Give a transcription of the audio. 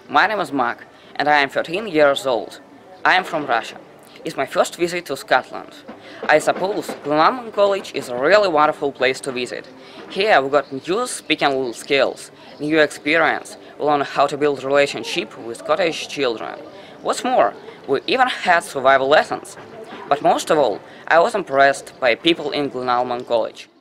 My name is Mark, and I am 13 years old. I am from Russia. It's my first visit to Scotland. I suppose Glenalmond College is a really wonderful place to visit. Here we got new speaking skills, new experience, we learn how to build relationship with Scottish children. What's more, we even had survival lessons. But most of all, I was impressed by people in Glenalmond College.